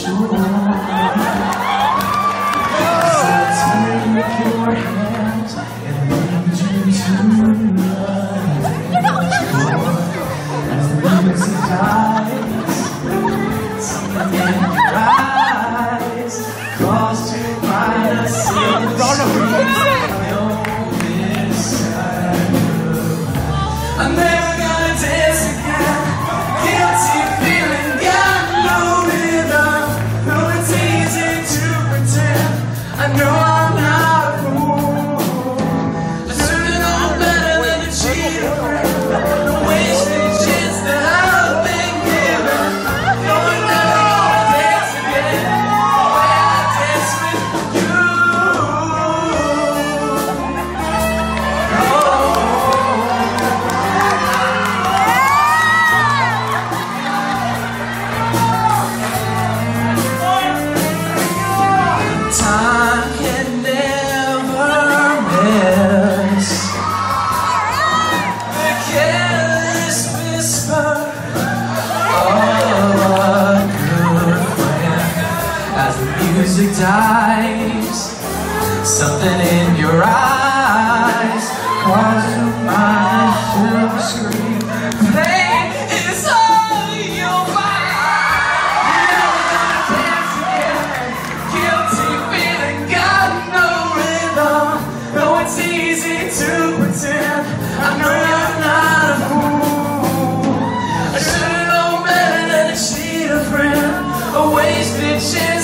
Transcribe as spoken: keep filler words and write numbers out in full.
sure. So take your hands and lead you to love. As the music dies, something in your eyes calls to mind a silver screen. I'm never gonna dance again. Guilty feeling, got no rhythm. Though it's easy to pretend, I know I'm not a fool. I should've known better than to cheat a friend. The wasted chance that I've been given. No, I'm never gonna dance again the way I dance with you. Time can never miss the careless whisper of a good friend. As the music dies, something in your eyes causes my silver screen. Pain is all you'll find. You're never gonna dance again. Guilty feeling, got no rhythm. Though it's easy to pretend, I know you're not a fool. I should've known better than to cheat a friend. A wasted chance.